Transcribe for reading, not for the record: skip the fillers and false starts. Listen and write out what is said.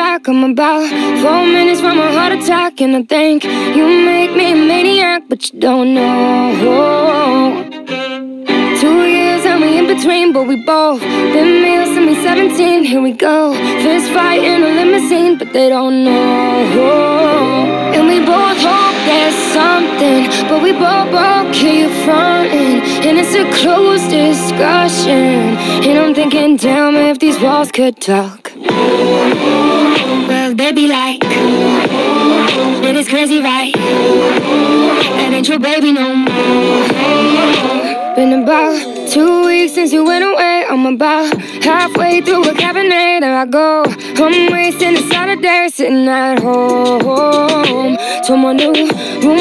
back. I'm about 4 minutes from a heart attack, and I think you make me a maniac, but you don't know. 2 years and we in between, but we both been male since we 17. Here we go, fist fight in a limousine, but they don't know. And we both hope there's something, but we both keep fronting, and it's a closed discussion. And I'm thinking, damn, if these walls could talk, well, they'd be like, it is crazy, right? That ain't your baby no more. Been about 2 weeks since you went away. I'm about halfway through a cabinet. There I go, I'm wasting a Saturday sitting at home. To my new room.